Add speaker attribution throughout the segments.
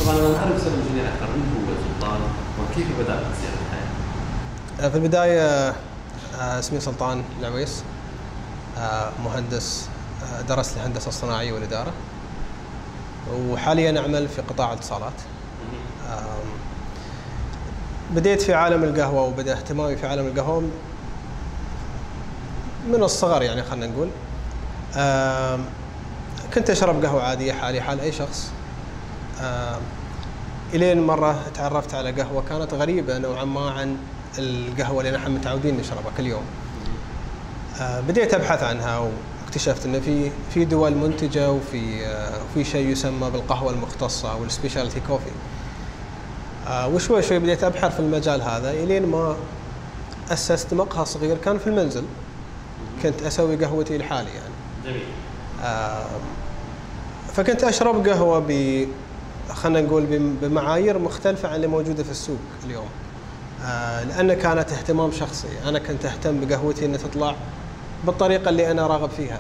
Speaker 1: طبعا أنا أعرف سبب الجنيه أكثر، من هو سلطان وكيف بدأ سيرة الحياة؟
Speaker 2: في البداية اسمي سلطان العويس، مهندس، درست الهندسة الصناعية والإدارة، وحاليا أعمل في قطاع الاتصالات. بديت في عالم القهوة، وبدأ اهتمامي في عالم القهوة من الصغر، يعني خلنا نقول. كنت أشرب قهوة عادية حالي حال أي شخص، إلين مرة تعرفت على قهوة كانت غريبة نوعا ما عن القهوة اللي نحن متعودين نشربها كل يوم. بديت أبحث عنها واكتشفت أن في دول منتجة وفي شيء يسمى بالقهوة المختصة أو السبيشالتي كوفي. وشوي شوي بديت أبحث في المجال هذا إلين ما أسست مقهى صغير كان في المنزل، كنت أسوي قهوتي لحالي يعني.
Speaker 1: جميل.
Speaker 2: فكنت أشرب قهوة خلنا نقول بمعايير مختلفة عن اللي موجودة في السوق اليوم، لأن كانت اهتمام شخصي. أنا كنت أهتم بقهوتي أن تطلع بالطريقة اللي أنا راغب فيها،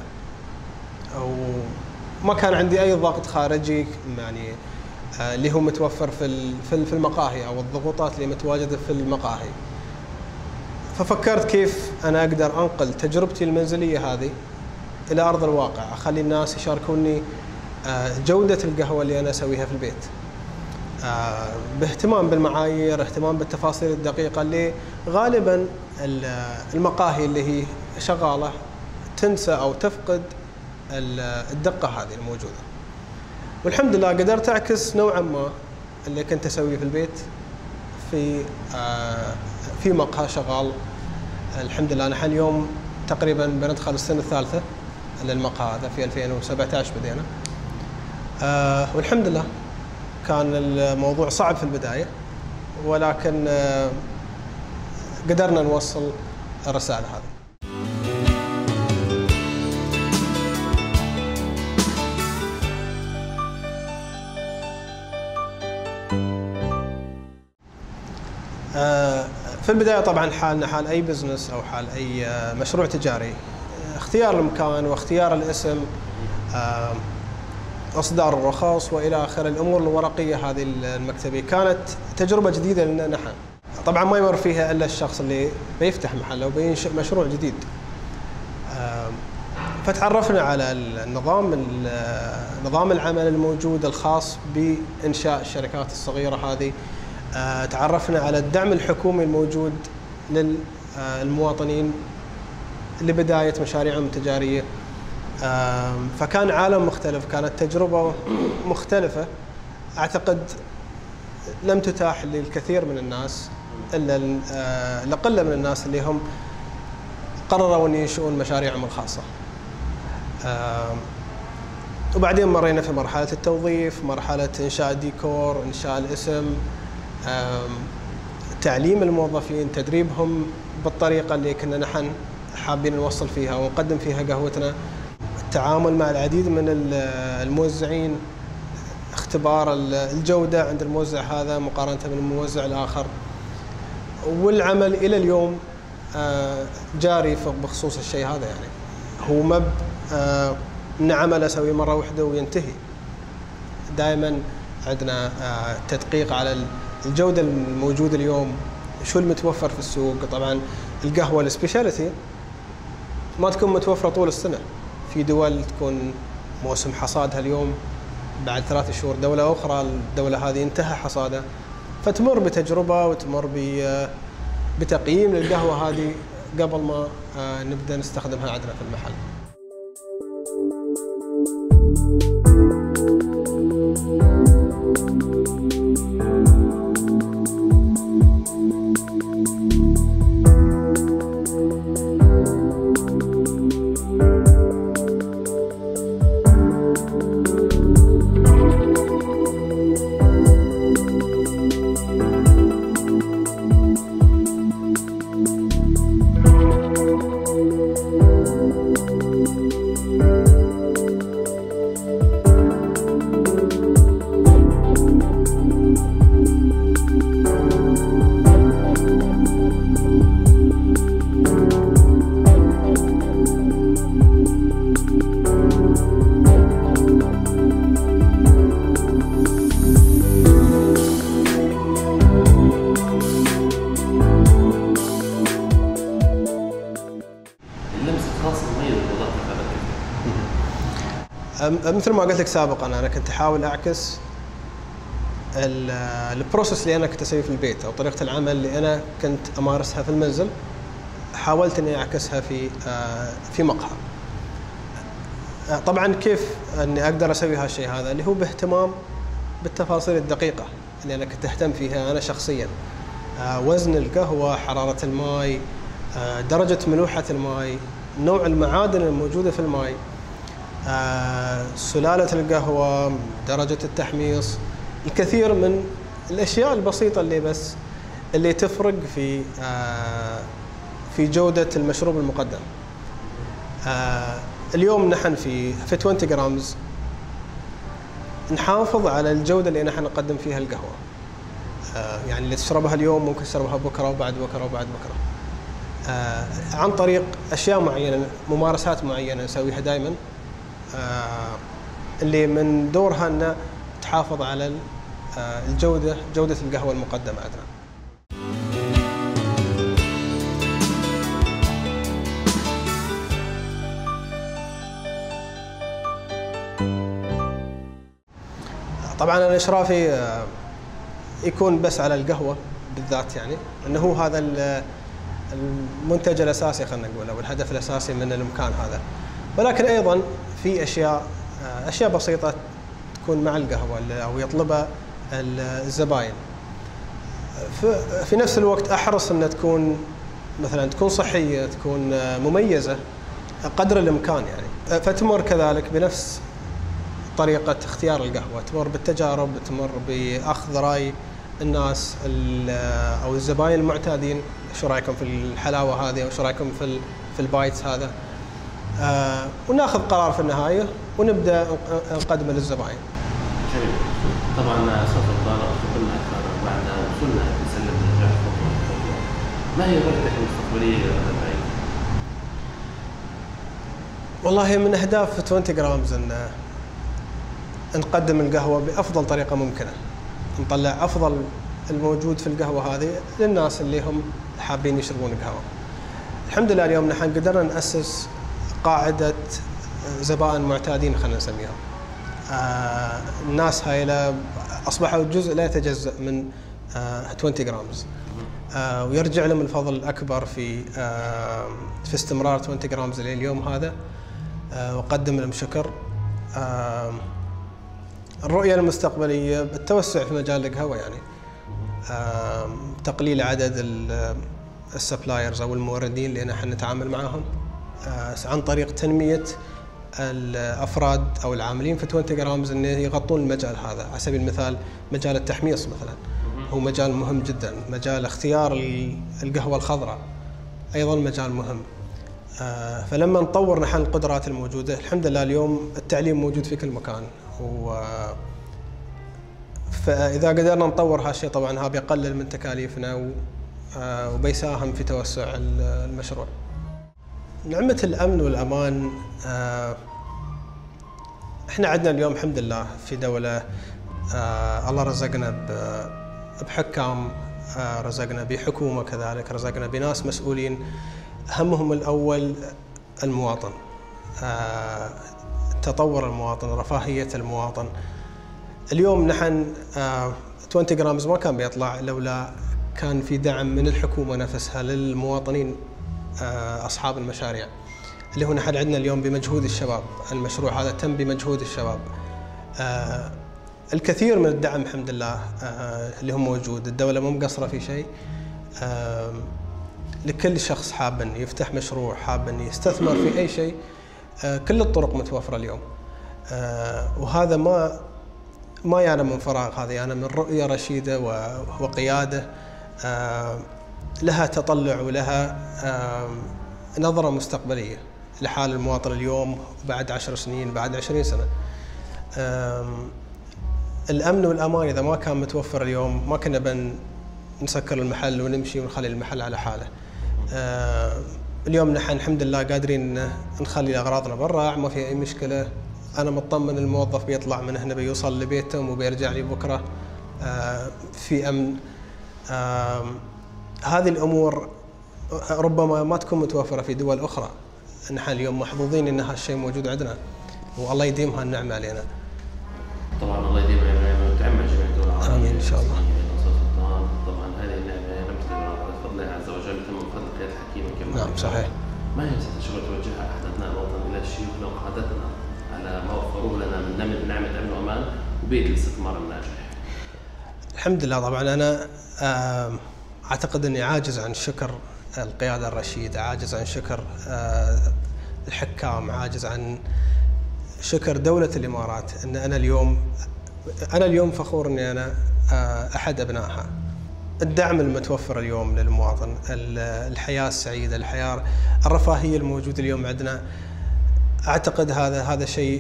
Speaker 2: وما كان عندي أي ضغط خارجي يعني اللي هو متوفر في المقاهي أو الضغوطات اللي متواجدة في المقاهي. ففكرت كيف أنا أقدر أنقل تجربتي المنزلية هذه إلى أرض الواقع، أخلي الناس يشاركوني جودة القهوة اللي أنا أسويها في البيت، باهتمام بالمعايير، اهتمام بالتفاصيل الدقيقة اللي غالبا المقاهي اللي هي شغالة تنسى أو تفقد الدقة هذه الموجودة. والحمد لله قدرت أعكس نوعا ما اللي كنت أسويه في البيت في مقهى شغال. الحمد لله نحن اليوم تقريبا بندخل السنة الثالثة للمقهى هذا، في 2017 بدينا. والحمد لله كان الموضوع صعب في البداية، ولكن قدرنا نوصل الرسالة هذه. في البداية طبعا حالنا حال أي بزنس أو حال أي مشروع تجاري، اختيار المكان واختيار الاسم، إصدار الرخص وإلى آخر الأمور الورقية هذه المكتبية، كانت تجربة جديدة لنا نحن. طبعا ما يمر فيها إلا الشخص اللي بيفتح محل أو بينشئ مشروع جديد. فتعرفنا على نظام العمل الموجود الخاص بإنشاء الشركات الصغيرة هذه. تعرفنا على الدعم الحكومي الموجود للمواطنين لبداية مشاريعهم التجارية. فكان عالم مختلف، كانت تجربة مختلفة أعتقد لم تتاح للكثير من الناس، إلا لقلة من الناس اللي هم قرروا أن ينشئون مشاريعهم الخاصة. وبعدين مرينا في مرحلة التوظيف، مرحلة إنشاء الديكور، إنشاء الاسم، تعليم الموظفين، تدريبهم بالطريقة اللي كنا نحن حابين نوصل فيها ونقدم فيها قهوتنا، التعامل مع العديد من الموزعين، اختبار الجودة عند الموزع هذا مقارنة بالموزع الآخر. والعمل إلى اليوم جاري بخصوص الشيء هذا، يعني هو ما نعمل أسوي مرة واحدة وينتهي. دائما عندنا تدقيق على الجودة الموجودة اليوم، شو المتوفر في السوق. طبعا القهوة السبيشاليتي ما تكون متوفرة طول السنة، في دول تكون موسم حصادها اليوم، بعد 3 شهور دولة أخرى الدولة هذه انتهى حصادها، فتمر بتجربة وتمر بتقييم للقهوة هذه قبل ما نبدأ نستخدمها عندنا في المحل. مثل ما قلت لك سابقا انا كنت احاول اعكس البروسيس اللي انا كنت اسويه في البيت او طريقه العمل اللي انا كنت امارسها في المنزل، حاولت اني اعكسها في مقهى. طبعا كيف اني اقدر اسوي هالشيء هذا اللي هو باهتمام بالتفاصيل الدقيقه اللي انا كنت اهتم فيها انا شخصيا. وزن القهوه، حراره الماء، درجه ملوحه الماء، نوع المعادن الموجوده في الماء، سلاله القهوه، درجه التحميص، الكثير من الاشياء البسيطه اللي تفرق في جوده المشروب المقدم. اليوم نحن في 20 جرامز نحافظ على الجوده اللي نحن نقدم فيها القهوه. يعني اللي تشربها اليوم ممكن تشربها بكره وبعد بكره وبعد بكره، عن طريق اشياء معينه، ممارسات معينه نسويها دائما، اللي من دورها ان تحافظ على جوده القهوه المقدمه عندنا. طبعا انا اشرافي يكون بس على القهوه بالذات، يعني انه هو هذا المنتج الاساسي خلينا نقول، او الهدف الاساسي من المكان هذا. ولكن ايضا في اشياء بسيطه تكون مع القهوه او يطلبها الزباين. في نفس الوقت احرص انها تكون مثلا تكون صحيه، تكون مميزه قدر الامكان يعني. فتمر كذلك بنفس طريقة اختيار القهوة، تمر بالتجارب، تمر بأخذ رأي الناس أو الزباين المعتادين، شو رأيكم في الحلاوة هذه، أو شو رأيكم في البايتس هذا، وناخذ قرار في النهاية ونبدأ نقدمه للزباين.
Speaker 1: جميل. طبعا صوت الطالب قلنا أكثر بعد وصلنا نسلم نجاح خطوة. ما هي رؤيتك المستقبلية للبعيد؟
Speaker 2: والله من أهداف 20 جرامز أن نقدم القهوة بأفضل طريقة ممكنة، نطلع أفضل الموجود في القهوة هذه للناس اللي هم حابين يشربون قهوة. الحمد لله اليوم نحن قدرنا نأسس قاعدة زبائن معتادين خلينا نسميهم. الناس هاي أصبحوا جزء لا يتجزأ من 20 جرامز، ويرجع لهم الفضل الأكبر في استمرار 20 جرامز اليوم هذا، وقدم لهم شكر. الرؤية المستقبلية بالتوسع في مجال القهوة، يعني تقليل عدد السبلايرز أو الموردين اللي نحن نتعامل معهم، عن طريق تنمية الأفراد أو العاملين في 20 جرامز أن يغطون المجال هذا. على سبيل المثال مجال التحميص مثلا هو مجال مهم جدا، مجال اختيار القهوة الخضراء أيضا مجال مهم. فلما نطور نحن القدرات الموجودة، الحمد لله اليوم التعليم موجود في كل مكان، فإذا قدرنا نطور هالشيء طبعا هذا بيقلل من تكاليفنا وبيساهم في توسع المشروع. نعمة الأمن والأمان، احنا عندنا اليوم الحمد لله في دولة الله رزقنا بحكام، رزقنا بحكومة، كذلك رزقنا بناس مسؤولين همهم الأول المواطن، تطور المواطن، رفاهية المواطن. اليوم نحن 20 جرامز ما كان بيطلع لولا كان في دعم من الحكومة نفسها للمواطنين أصحاب المشاريع، اللي هو نحن عندنا اليوم بمجهود الشباب. المشروع هذا تم بمجهود الشباب. الكثير من الدعم الحمد لله اللي هو موجود، الدولة مو مقصرة في شيء. لكل شخص حاب أن يفتح مشروع، حاب أن يستثمر في أي شيء، كل الطرق متوفرة اليوم. وهذا ما يعني من فراغ، هذا يعني من رؤية رشيدة وقيادة لها تطلع ولها نظرة مستقبلية لحال المواطن اليوم بعد 10 سنين، بعد 20 سنة. الأمن والأمان إذا ما كان متوفر اليوم ما كنا نسكر المحل ونمشي ونخلي المحل على حاله. اليوم نحن الحمد لله قادرين نخلي أغراضنا برا، ما في أي مشكلة. أنا مطمن الموظف بيطلع من هنا بيوصل لبيتهم وبيرجع لي بكرة في أمن. هذه الأمور ربما ما تكون متوفرة في دول أخرى. نحن اليوم محظوظين أن هالشيء موجود عندنا. والله يديم هالنعمة علينا.
Speaker 1: طبعا الله يديم علينا وتعم جميع الدول العربية.
Speaker 2: آمين إن شاء الله.
Speaker 1: سلطان، طبعا هذه النعمة لم تكن بفضل الله عز وجل، تم من فضل قيادة الحكيمة كما
Speaker 2: نعم صحيح.
Speaker 1: ما هي شغلة توجهها أحد أبناء الوطن إلى الشيوخ لو قادتنا على ما وفروه لنا من نعمة أمن وأمان وبيئة الاستثمار الناجح؟
Speaker 2: الحمد لله. طبعا أنا أعتقد أني عاجز عن شكر القيادة الرشيدة، عاجز عن شكر الحكام، عاجز عن شكر دولة الإمارات. أن أنا اليوم فخور أني أنا أحد أبنائها. الدعم المتوفر اليوم للمواطن، الحياة السعيدة، الرفاهية الموجودة اليوم عندنا، أعتقد هذا شيء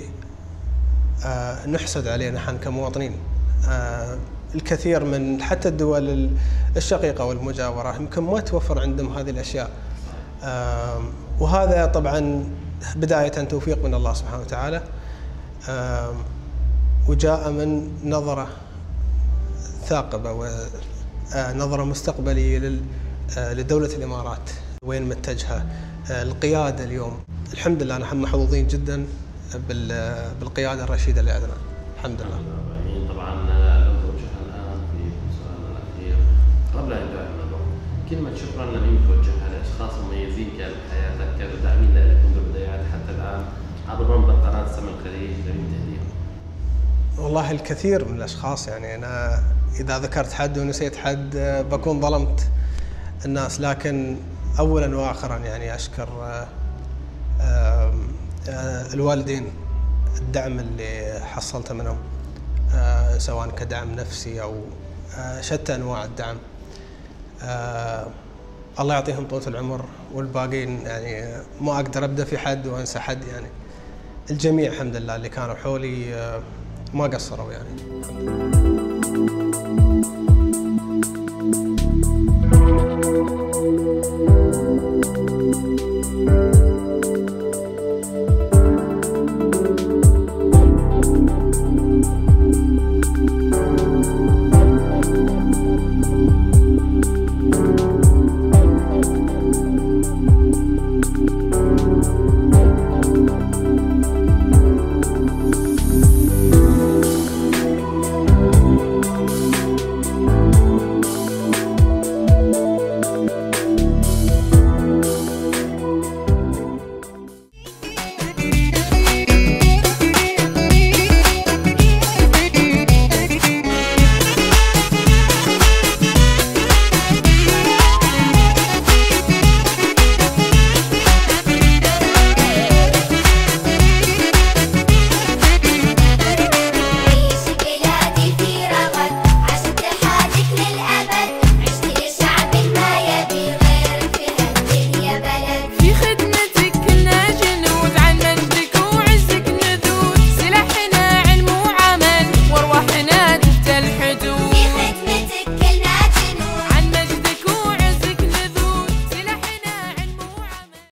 Speaker 2: نحسد عليه نحن كمواطنين. الكثير من حتى الدول الشقيقة والمجاورة يمكن ما توفر عندهم هذه الأشياء، وهذا طبعا بداية توفيق من الله سبحانه وتعالى، وجاء من نظرة ثاقبة ونظرة مستقبلية لدولة الإمارات وين متجهة القيادة اليوم. الحمد لله نحن محظوظين جدا بالقيادة الرشيدة اللي عندنا الحمد لله.
Speaker 1: طبعا لو توجهنا الآن في سؤالنا الأخير قبل أن ننتهي من الوقت، كلمة شكرا لمن توجهها لأشخاص مميزين كانوا بحياتك، كانوا داعمين لك منذ البدايات حتى الآن عبر منبر قناة السمع الخليج، لمن تهديهم؟
Speaker 2: والله الكثير من الأشخاص، يعني أنا إذا ذكرت حد ونسيت حد بكون ظلمت الناس، لكن أولا وآخرا يعني أشكر الوالدين، الدعم اللي حصلته منهم سواء كدعم نفسي أو شتى أنواع الدعم. الله يعطيهم طولة العمر، والباقين يعني ما أقدر أبدأ في حد وأنسى حد، يعني الجميع الحمد لله اللي كانوا حولي ما قصروا يعني الحمد لله.